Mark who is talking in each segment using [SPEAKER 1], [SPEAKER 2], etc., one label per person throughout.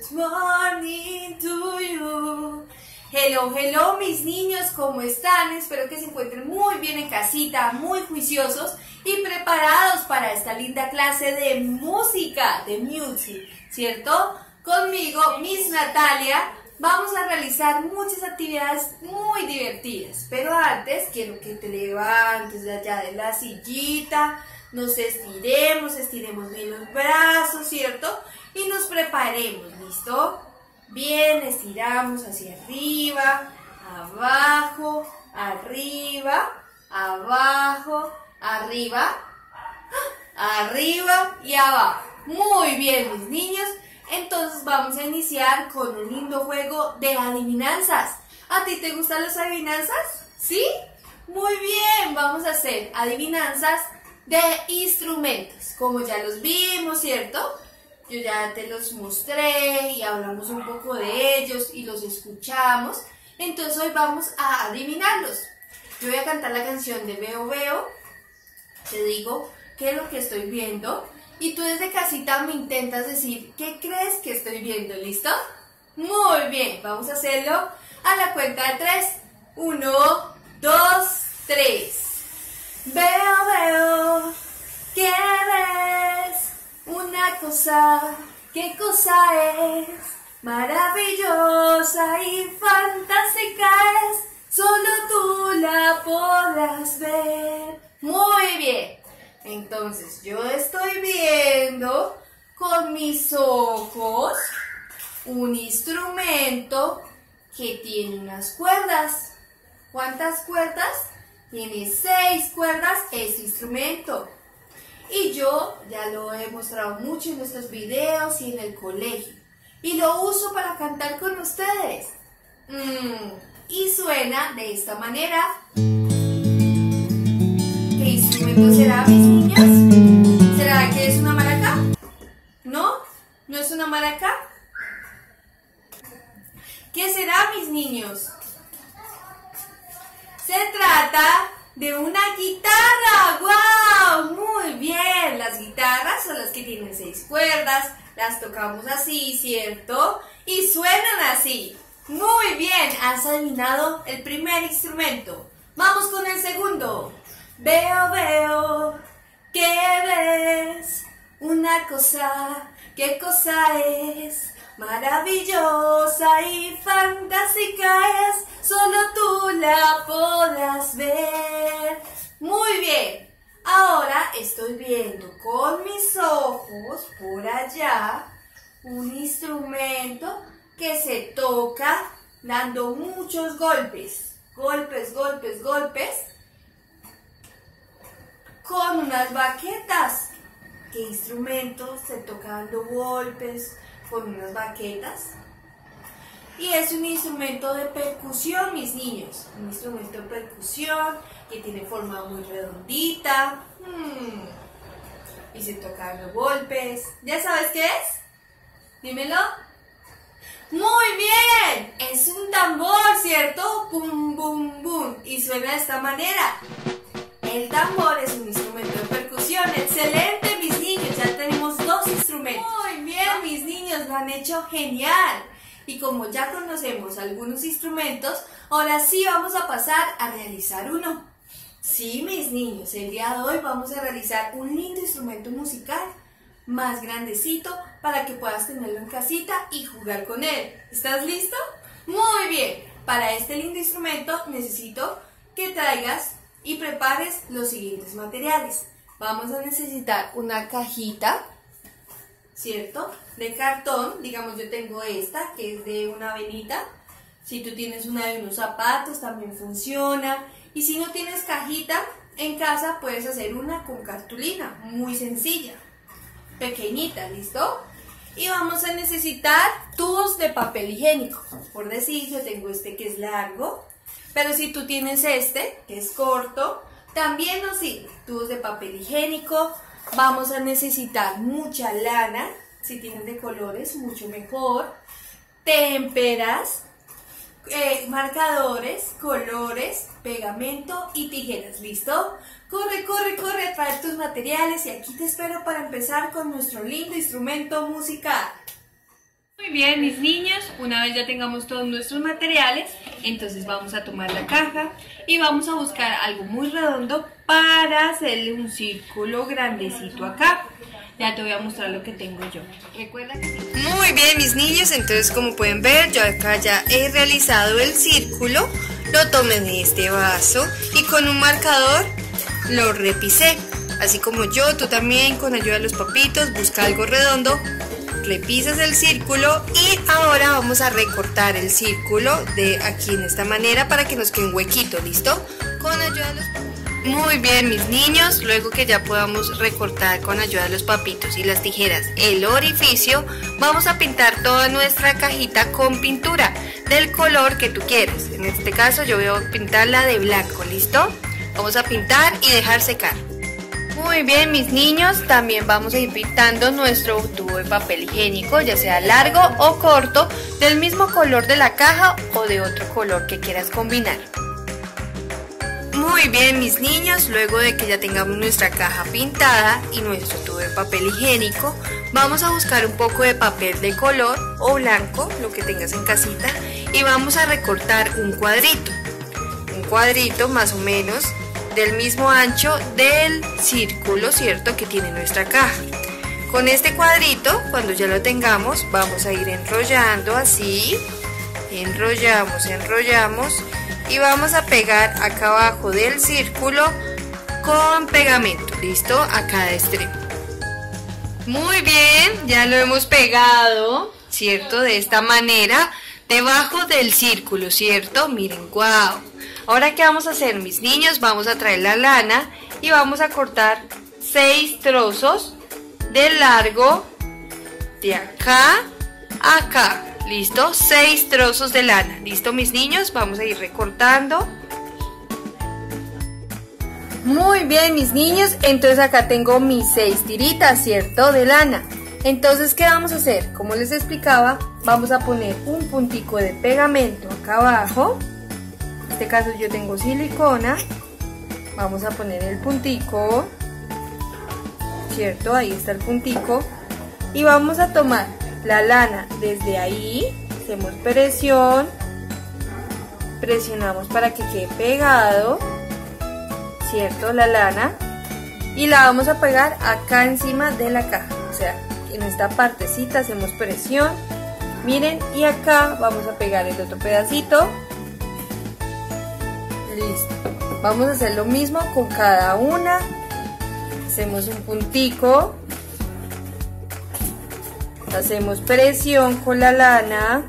[SPEAKER 1] Good morning to you. Hello, hello mis niños, ¿cómo están? Espero que se encuentren muy bien en casita, muy juiciosos y preparados para esta linda clase de música, de music, ¿cierto? Conmigo, Miss Natalia, vamos a realizar muchas actividades muy divertidas, pero antes quiero que te levantes de allá de la sillita, nos estiremos bien los brazos, ¿cierto? Y nos preparemos, ¿listo? Bien, estiramos hacia arriba, abajo, arriba, abajo, arriba, arriba y abajo. Muy bien, mis niños. Entonces vamos a iniciar con un lindo juego de adivinanzas. ¿A ti te gustan las adivinanzas? ¿Sí? Muy bien, vamos a hacer adivinanzas de instrumentos. Como ya los vimos, ¿cierto? Yo ya te los mostré y hablamos un poco de ellos y los escuchamos. Entonces hoy vamos a adivinarlos. Yo voy a cantar la canción de Veo Veo. Te digo qué es lo que estoy viendo. Y tú desde casita me intentas decir qué crees que estoy viendo. ¿Listo? Muy bien. Vamos a hacerlo a la cuenta de 3. 1, 2, 3. Veo, veo. ¿Qué ves? Una cosa, ¿qué cosa es? Maravillosa y fantástica es, solo tú la podrás ver. Muy bien, entonces yo estoy viendo con mis ojos un instrumento que tiene unas cuerdas. ¿Cuántas cuerdas? Tiene 6 cuerdas este instrumento. Y yo ya lo he mostrado mucho en nuestros videos y en el colegio. Y lo uso para cantar con ustedes. Y suena de esta manera. ¿Qué instrumento será, mis niños? ¿Será que es una maraca? ¿No? ¿No es una maraca? ¿Qué será, mis niños? Se trata de una guitarra. ¡Wow! Muy bien. Las guitarras son las que tienen 6 cuerdas. Las tocamos así, ¿cierto? Y suenan así. Muy bien. Has adivinado el primer instrumento. Vamos con el segundo. Veo, veo. ¿Qué ves? Una cosa. ¿Qué cosa es? Maravillosa y fantástica es, solo tú la podrás ver. Muy bien, ahora estoy viendo con mis ojos por allá un instrumento que se toca dando muchos golpes, golpes, golpes, golpes, con unas baquetas. ¿Qué instrumento se toca dando golpes con unas baquetas? Y es un instrumento de percusión, mis niños. Un instrumento de percusión que tiene forma muy redondita. Y se toca dando golpes. ¿Ya sabes qué es? Dímelo. ¡Muy bien! Es un tambor, ¿cierto? ¡Bum, bum, bum! Y suena de esta manera. El tambor es un instrumento de percusión. ¡Excelente, mis niños! Ya tenemos 2 instrumentos. Muy bien, mis niños, lo han hecho genial. Y como ya conocemos algunos instrumentos, ahora sí vamos a pasar a realizar uno. Sí, mis niños, el día de hoy vamos a realizar un lindo instrumento musical, más grandecito, para que puedas tenerlo en casita y jugar con él. ¿Estás listo? Muy bien. Para este lindo instrumento necesito que traigas y prepares los siguientes materiales. Vamos a necesitar una cajita, ¿cierto? De cartón. Digamos, yo tengo esta, que es de una venita. Si tú tienes una de unos zapatos, también funciona. Y si no tienes cajita en casa, puedes hacer una con cartulina, muy sencilla, pequeñita, ¿listo? Y vamos a necesitar tubos de papel higiénico. Por decir, yo tengo este que es largo, pero si tú tienes este, que es corto, también nos sirve. Tubos de papel higiénico. Vamos a necesitar mucha lana. Si tienes de colores, mucho mejor. Témperas, marcadores, colores, pegamento y tijeras. ¿Listo? Corre, corre, corre a traer tus materiales y aquí te espero para empezar con nuestro lindo instrumento musical. Muy bien, mis niños, una vez ya tengamos todos nuestros materiales, entonces vamos a tomar la caja y vamos a buscar algo muy redondo para hacerle un círculo grandecito acá. Ya te voy a mostrar lo que tengo yo. Recuerda que... Muy bien, mis niños, entonces como pueden ver, yo acá ya he realizado el círculo. Lo tomé de este vaso y con un marcador lo repisé. Así como yo, tú también con ayuda de los papitos busca algo redondo, repisas el círculo y ahora vamos a recortar el círculo de aquí en esta manera para que nos quede un huequito, ¿listo? Con ayuda de los papitos. Muy bien, mis niños, luego que ya podamos recortar con ayuda de los papitos y las tijeras el orificio, vamos a pintar toda nuestra cajita con pintura del color que tú quieras. En este caso yo voy a pintarla de blanco, ¿listo? Vamos a pintar y dejar secar. Muy bien, mis niños, también vamos a ir pintando nuestro tubo de papel higiénico, ya sea largo o corto, del mismo color de la caja o de otro color que quieras combinar. Muy bien, mis niños, luego de que ya tengamos nuestra caja pintada y nuestro tubo de papel higiénico, vamos a buscar un poco de papel de color o blanco, lo que tengas en casita, y vamos a recortar un cuadrito más o menos del mismo ancho del círculo, ¿cierto?, que tiene nuestra caja. Con este cuadrito, cuando ya lo tengamos, vamos a ir enrollando así, enrollamos y vamos a pegar acá abajo del círculo con pegamento, ¿listo?, a cada extremo. Muy bien, ya lo hemos pegado, ¿cierto?, de esta manera, debajo del círculo, ¿cierto? Miren, wow. Ahora, ¿qué vamos a hacer, mis niños? Vamos a traer la lana y vamos a cortar 6 trozos de largo de acá a acá. ¿Listo? 6 trozos de lana. ¿Listo, mis niños? Vamos a ir recortando. Muy bien, mis niños. Entonces acá tengo mis 6 tiritas, ¿cierto?, de lana. Entonces, ¿qué vamos a hacer? Como les explicaba, vamos a poner un puntico de pegamento acá abajo. En este caso yo tengo silicona. Vamos a poner el puntico, ¿cierto? Ahí está el puntico. Y vamos a tomar la lana desde ahí, hacemos presión, presionamos para que quede pegado, ¿cierto?, la lana, y la vamos a pegar acá encima de la caja, o sea, en esta partecita hacemos presión, miren, y acá vamos a pegar el otro pedacito. Listo, vamos a hacer lo mismo con cada una, hacemos un puntico, hacemos presión con la lana.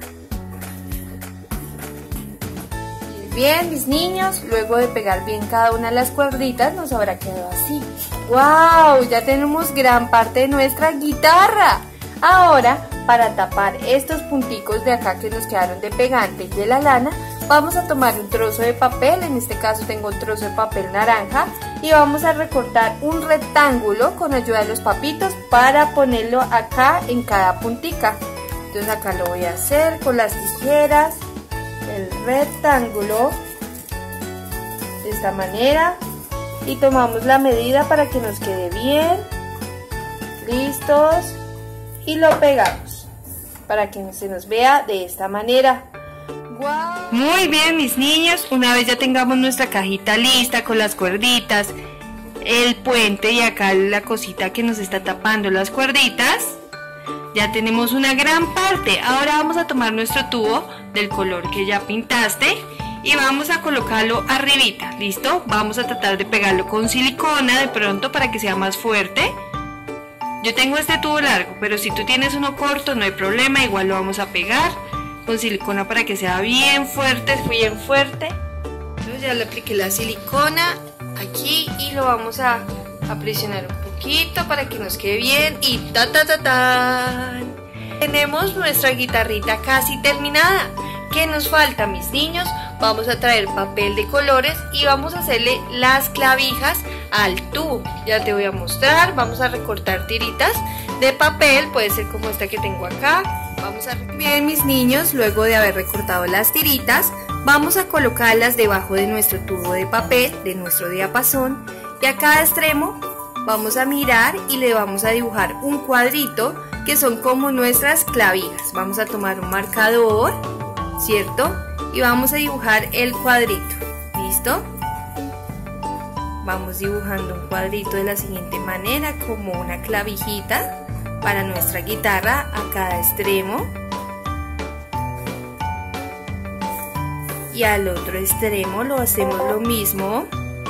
[SPEAKER 1] Bien, mis niños, luego de pegar bien cada una de las cuerditas nos habrá quedado así. ¡Wow! Ya tenemos gran parte de nuestra guitarra. Ahora, para tapar estos punticos de acá que nos quedaron de pegante y de la lana, vamos a tomar un trozo de papel, en este caso tengo un trozo de papel naranja, y vamos a recortar un rectángulo con ayuda de los papitos para ponerlo acá en cada puntica. Entonces acá lo voy a hacer con las tijeras, el rectángulo, de esta manera, y tomamos la medida para que nos quede bien, listos, y lo pegamos para que se nos vea de esta manera. ¡Wow! Muy bien, mis niños, una vez ya tengamos nuestra cajita lista con las cuerditas, el puente y acá la cosita que nos está tapando las cuerditas, ya tenemos una gran parte. Ahora vamos a tomar nuestro tubo del color que ya pintaste y vamos a colocarlo arribita, ¿listo? Vamos a tratar de pegarlo con silicona de pronto para que sea más fuerte. Yo tengo este tubo largo, pero si tú tienes uno corto no hay problema, igual lo vamos a pegar con silicona para que sea bien fuerte, bien fuerte. Entonces ya le apliqué la silicona aquí y lo vamos a presionar un poquito para que nos quede bien y ta ta ta ta. Tenemos nuestra guitarrita casi terminada. ¿Qué nos falta, mis niños? Vamos a traer papel de colores y vamos a hacerle las clavijas al tubo. Ya te voy a mostrar. Vamos a recortar tiritas de papel, puede ser como esta que tengo acá. Bien, mis niños, luego de haber recortado las tiritas, vamos a colocarlas debajo de nuestro tubo de papel, de nuestro diapasón, y a cada extremo vamos a mirar y le vamos a dibujar un cuadrito que son como nuestras clavijas. Vamos a tomar un marcador, ¿cierto? Y vamos a dibujar el cuadrito. ¿Listo? Vamos dibujando un cuadrito de la siguiente manera, como una clavijita para nuestra guitarra a cada extremo. Y al otro extremo lo hacemos lo mismo.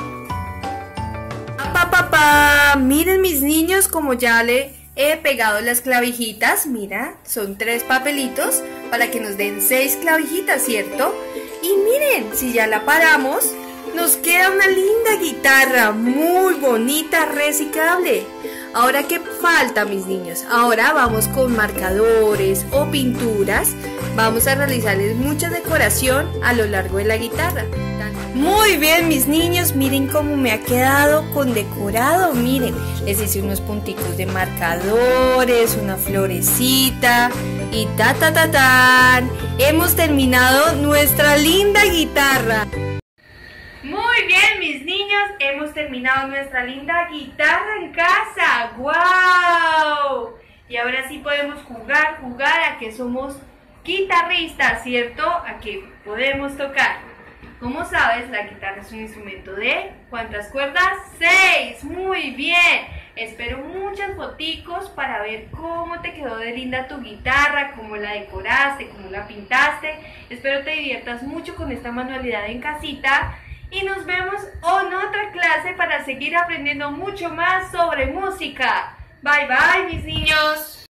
[SPEAKER 1] Miren mis niños, como ya le he pegado las clavijitas. Mira, son 3 papelitos para que nos den 6 clavijitas, ¿cierto? Y miren, si ya la paramos, nos queda una linda guitarra, muy bonita, reciclable. Ahora, ¿qué falta, mis niños? Ahora vamos con marcadores o pinturas. Vamos a realizarles mucha decoración a lo largo de la guitarra. Muy bien, mis niños, miren cómo me ha quedado con decorado. Miren, les hice unos punticos de marcadores, una florecita y ¡tan! Hemos terminado nuestra linda guitarra. Muy bien, mis niños, hemos terminado nuestra linda guitarra en casa. ¡Guau! Y ahora sí podemos jugar a que somos guitarristas, ¿cierto? A que podemos tocar. Como sabes, la guitarra es un instrumento de ¿cuántas cuerdas? 6. Muy bien. Espero muchas foticos para ver cómo te quedó de linda tu guitarra, cómo la decoraste, cómo la pintaste. Espero te diviertas mucho con esta manualidad en casita. Y nos vemos en otra clase para seguir aprendiendo mucho más sobre música. Bye bye, mis niños.